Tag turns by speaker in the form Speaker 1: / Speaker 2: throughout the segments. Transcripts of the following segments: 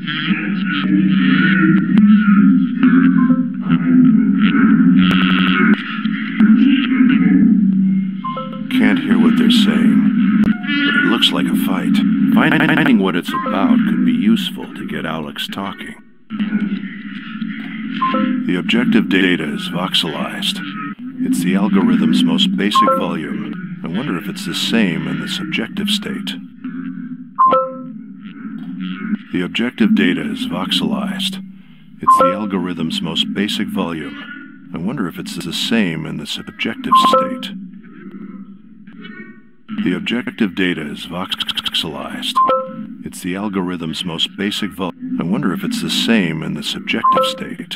Speaker 1: Can't hear what they're saying, but it looks like a fight. Finding what it's about could be useful to get Alex talking. The objective data is voxelized. It's the algorithm's most basic volume. I wonder if it's the same in the subjective state. The objective data is voxelized. It's the algorithm's most basic volume. I wonder if it's the same in the subjective state. The objective data is voxelized. It's the algorithm's most basic volume. I wonder if it's the same in the subjective state.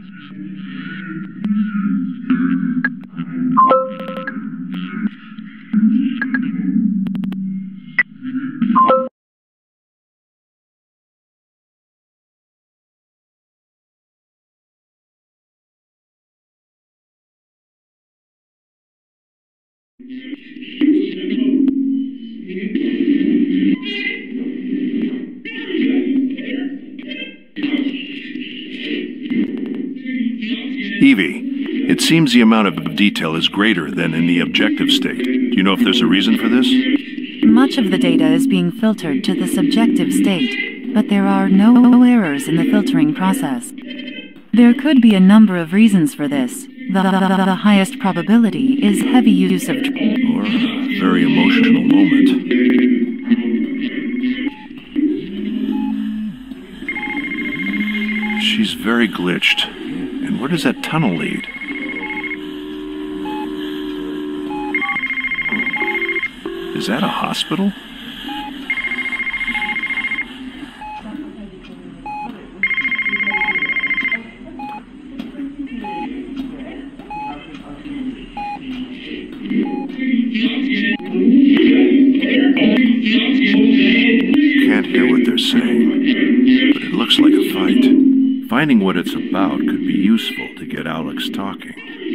Speaker 1: Evie, it seems the amount of detail is greater than in the objective state. Do you know if there's a reason for this?
Speaker 2: Much of the data is being filtered to the subjective state, but there are no errors in the filtering process. There could be a number of reasons for this. The highest probability is heavy use of
Speaker 1: or a very emotional moment. She's very glitched. And where does that tunnel lead? Is that a hospital? Can't hear what they're saying, but it looks like a fight. Finding what it's about could be useful to get Alex talking.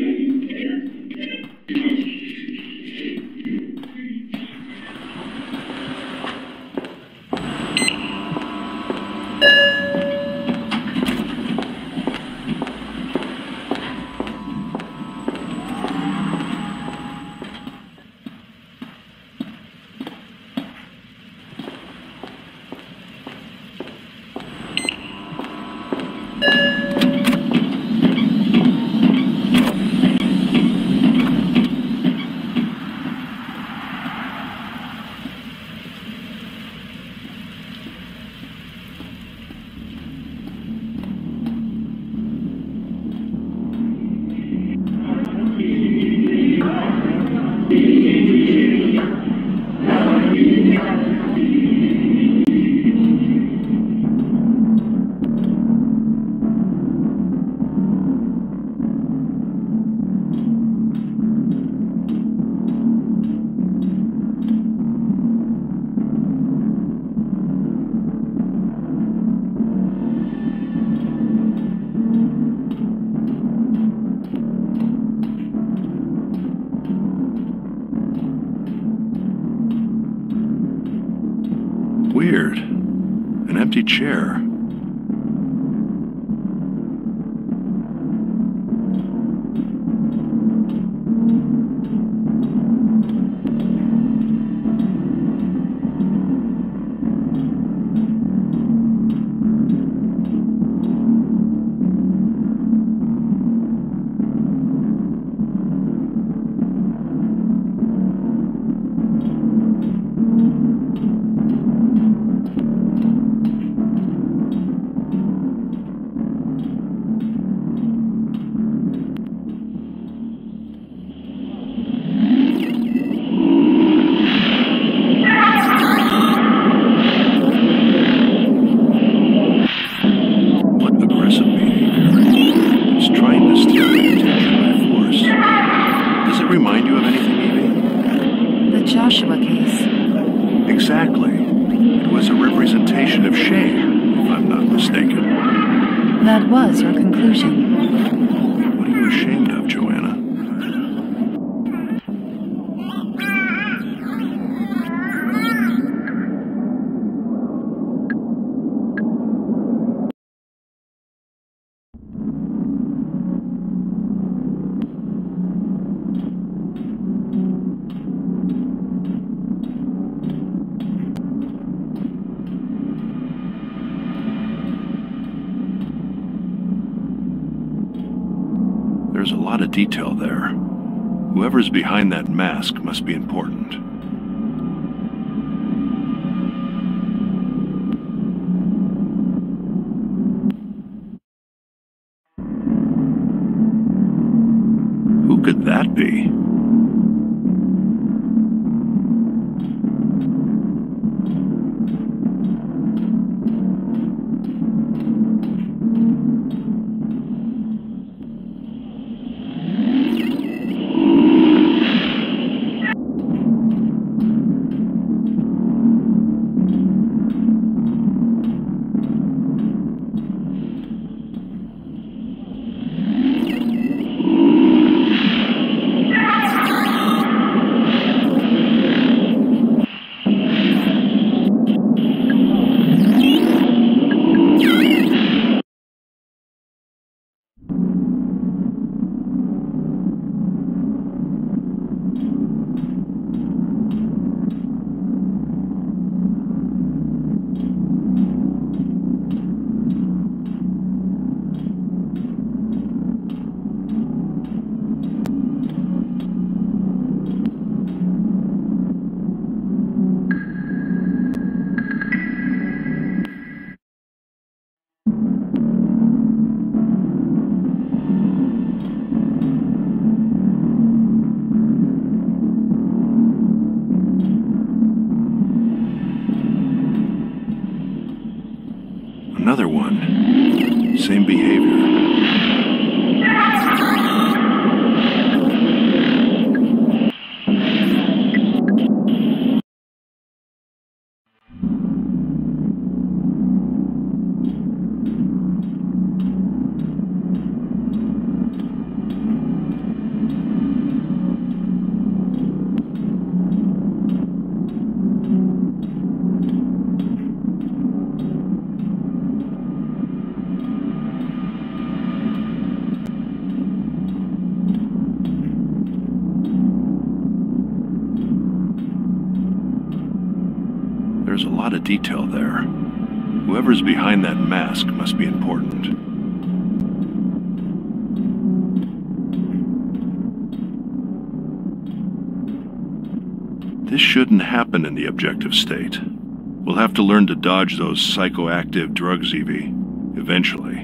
Speaker 1: Weird. An empty chair. Exactly. It was a representation of shame, if I'm not mistaken.
Speaker 2: That was your conclusion.
Speaker 1: What are you ashamed of, Joanna? There's a lot of detail there. Whoever's behind that mask must be important. Who could that be? Another one. Same behavior. There's a lot of detail there. Whoever's behind that mask must be important. This shouldn't happen in the objective state. We'll have to learn to dodge those psychoactive drugs, Evie. Eventually.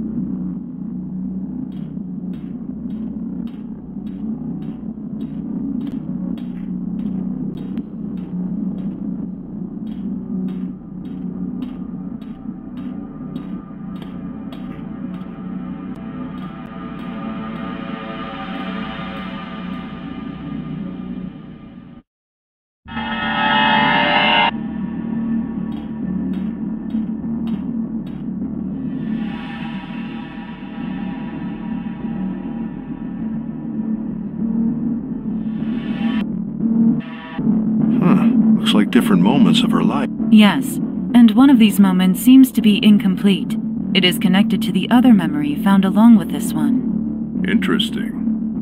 Speaker 1: Looks like different moments of her life.
Speaker 2: Yes, and one of these moments seems to be incomplete. It is connected to the other memory found along with this one.
Speaker 1: Interesting.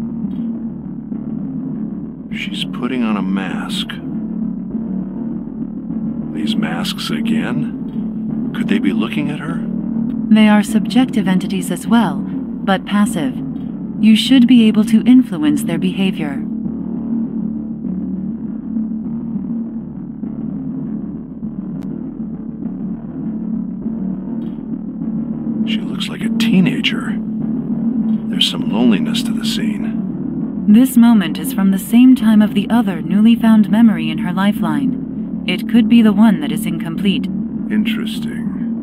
Speaker 1: She's putting on a mask. These masks again? Could they be looking at her?
Speaker 2: They are subjective entities as well, but passive. You should be able to influence their behavior.
Speaker 1: She looks like a teenager. There's some loneliness to the scene.
Speaker 2: This moment is from the same time of the other newly found memory in her lifeline. It could be the one that is incomplete.
Speaker 1: Interesting.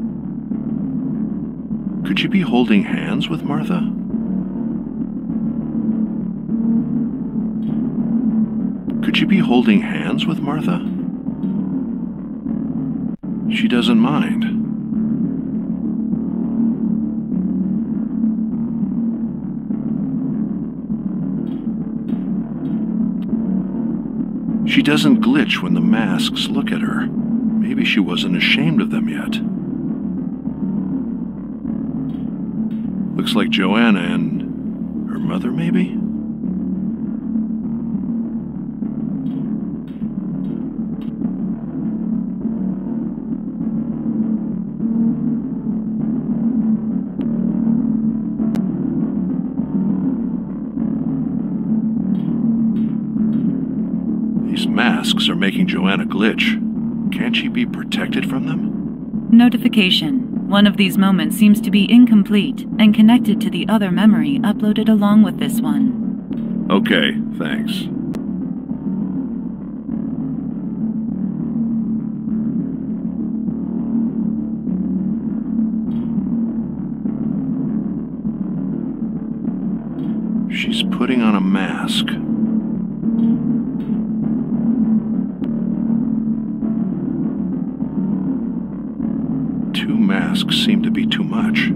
Speaker 1: Could she be holding hands with Martha? Could she be holding hands with Martha? She doesn't mind. She doesn't glitch when the masks look at her. Maybe she wasn't ashamed of them yet. Looks like Joanna and her mother, maybe? making Joanna glitch. Can't she be protected from them?
Speaker 2: Notification. One of these moments seems to be incomplete and connected to the other memory uploaded along with this one.
Speaker 1: Okay, thanks. She's putting on a mask. Two masks seem to be too much.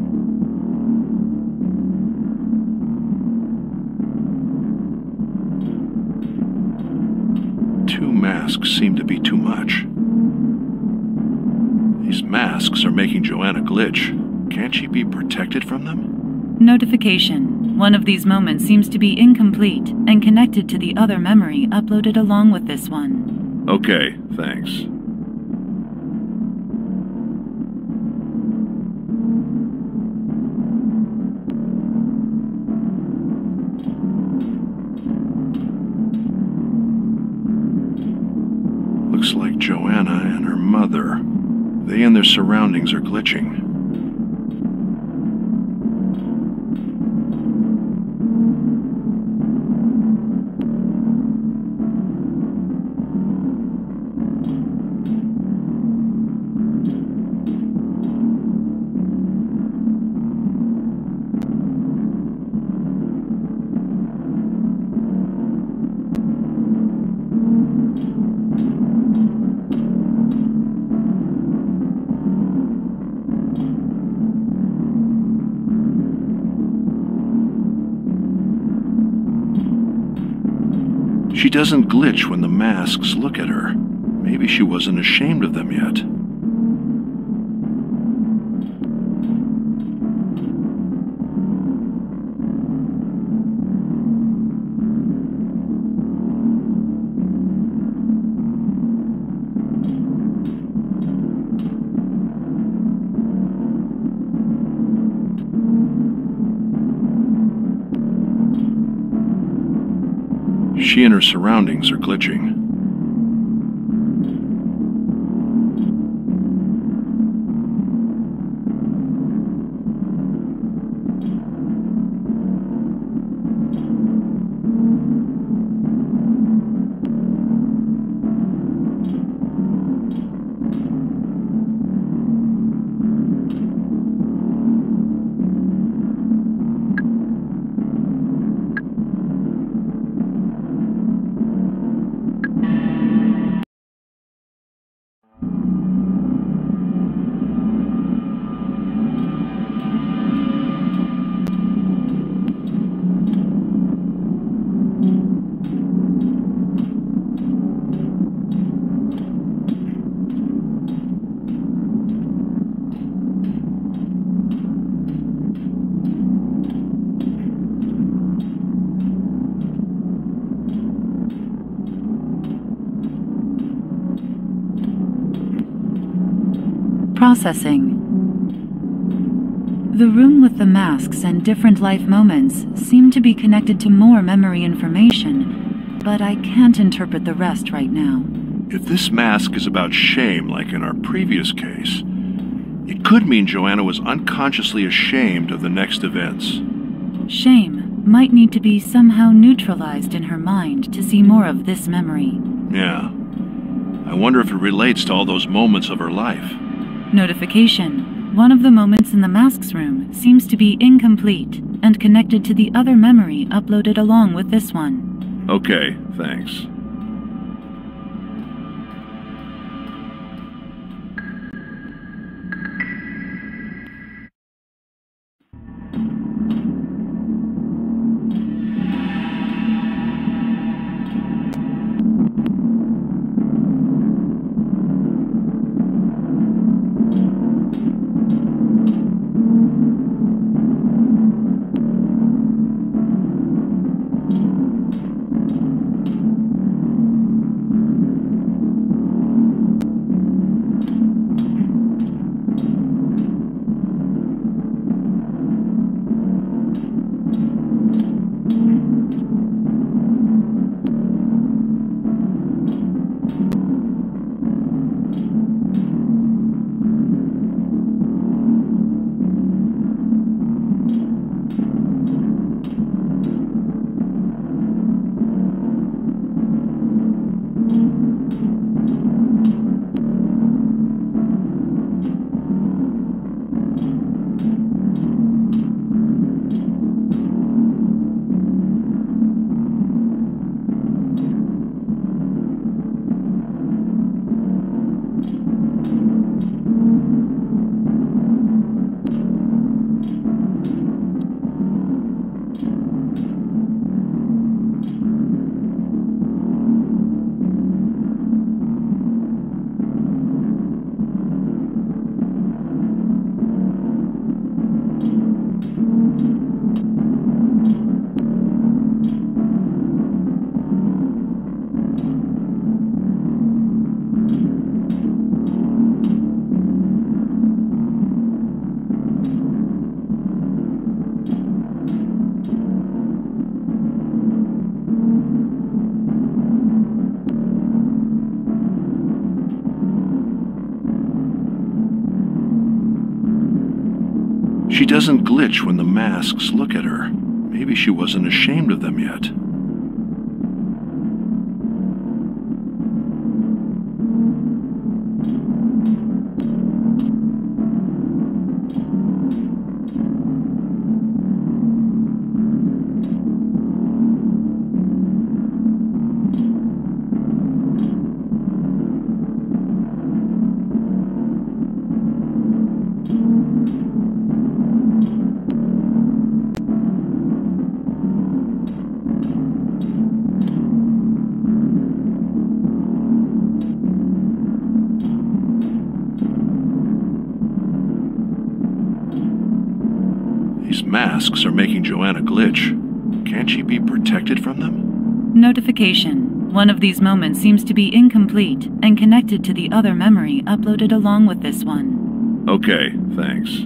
Speaker 1: Two masks seem to be too much. These masks are making Joanna glitch. Can't she be protected from them?
Speaker 2: Notification. One of these moments seems to be incomplete and connected to the other memory uploaded along with this one.
Speaker 1: Okay, thanks. Looks like Joanna and her mother. They and their surroundings are glitching. She doesn't glitch when the masks look at her. Maybe she wasn't ashamed of them yet. She and her surroundings are glitching.
Speaker 2: Processing. The room with the masks and different life moments seem to be connected to more memory information, but I can't interpret the rest right now.
Speaker 1: If this mask is about shame, like in our previous case, it could mean Joanna was unconsciously ashamed of the next events.
Speaker 2: Shame might need to be somehow neutralized in her mind to see more of this memory.
Speaker 1: Yeah. I wonder if it relates to all those moments of her life.
Speaker 2: Notification. One of the moments in the masks room seems to be incomplete and connected to the other memory uploaded along with this one.
Speaker 1: Okay, thanks. She doesn't glitch when the masks look at her. Maybe she wasn't ashamed of them yet. These masks are making Joanna glitch. Can't she be protected from them?
Speaker 2: Notification. One of these moments seems to be incomplete and connected to the other memory uploaded along with this one.
Speaker 1: Okay, thanks.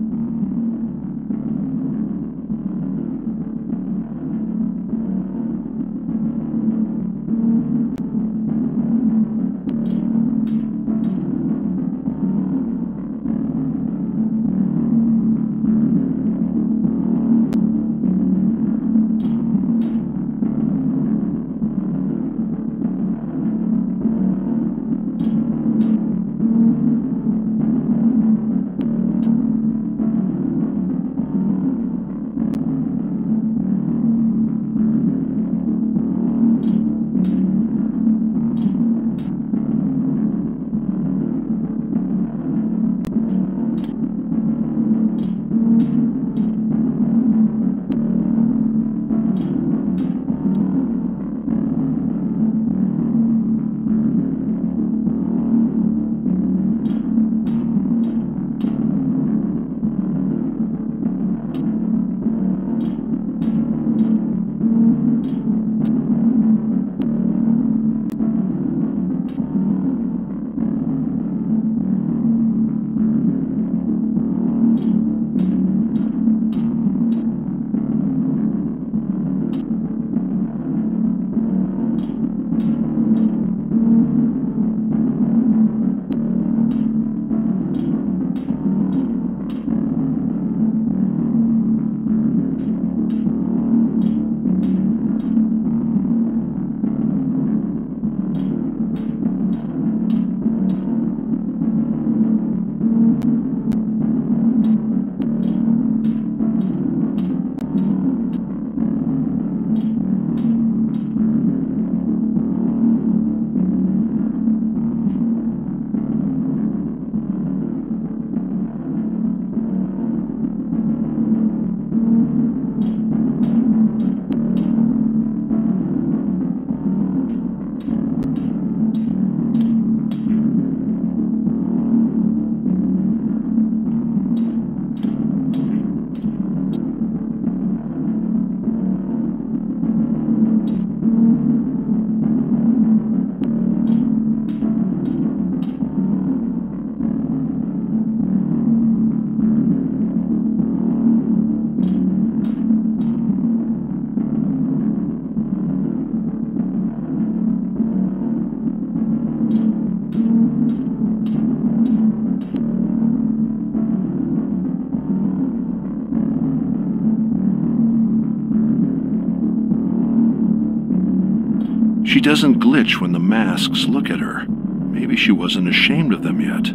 Speaker 1: She doesn't glitch when the masks look at her. Maybe she wasn't ashamed of them yet.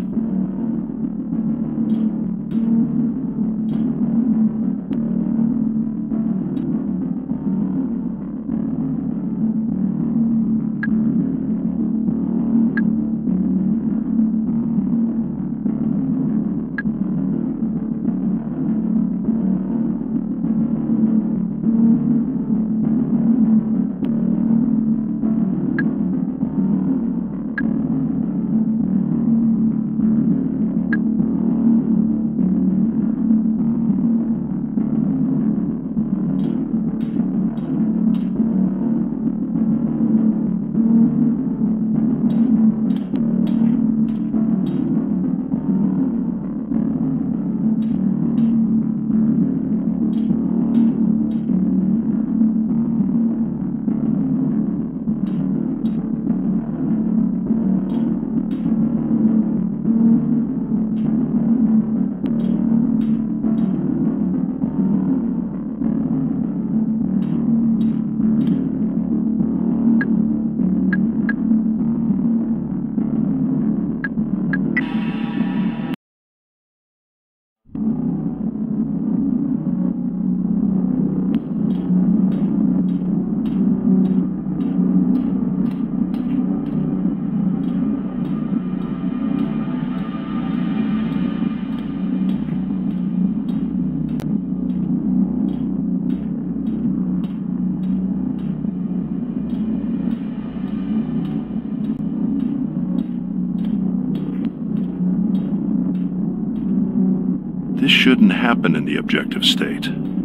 Speaker 1: This shouldn't happen in the objective state.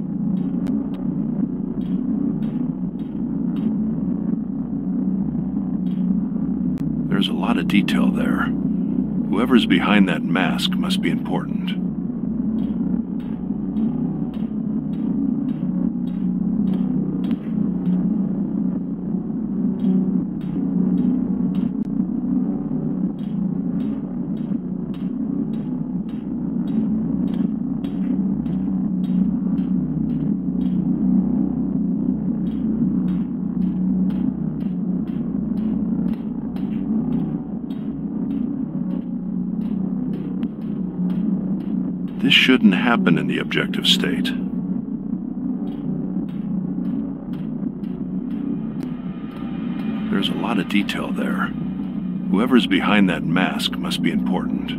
Speaker 1: There's a lot of detail there. Whoever's behind that mask must be important. This shouldn't happen in the objective state. There's a lot of detail there. Whoever's behind that mask must be important.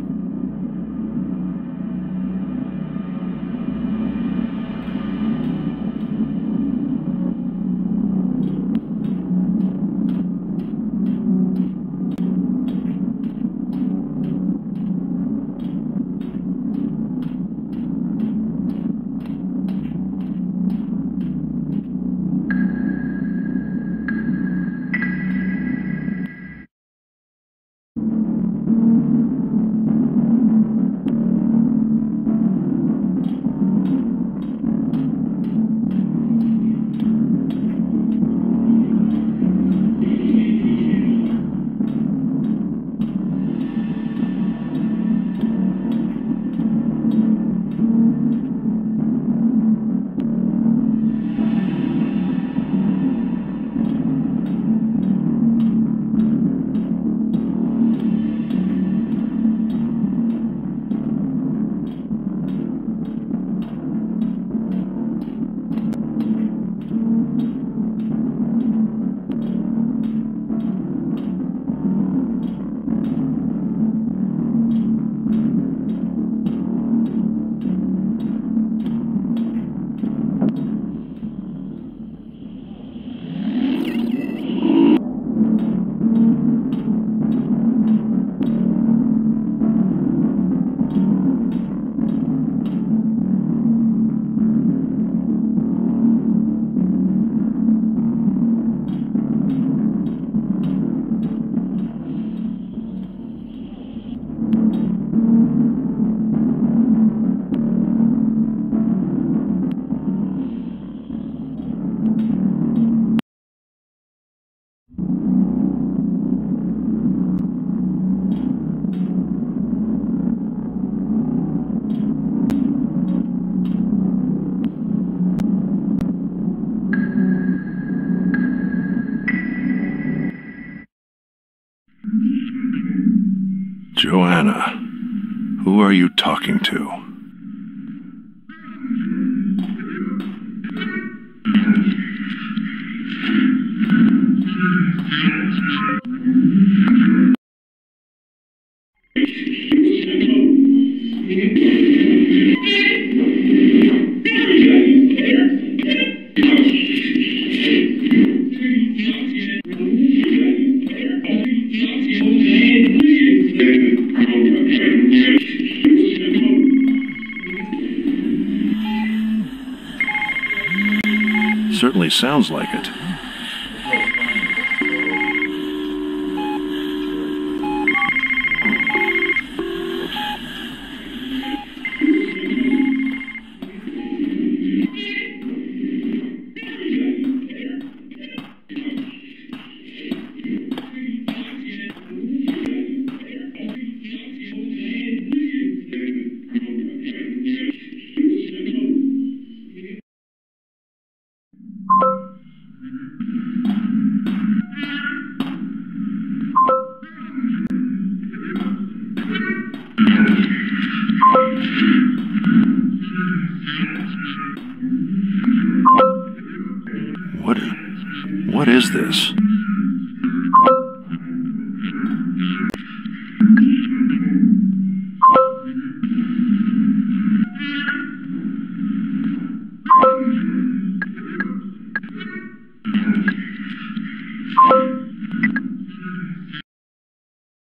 Speaker 1: Joanna, who are you talking to? Certainly sounds like it. What is this?